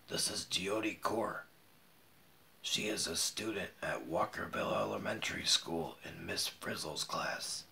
This is Jyoti Kaur. She is a student at Walkerville Elementary School in Miss Frizzle's class.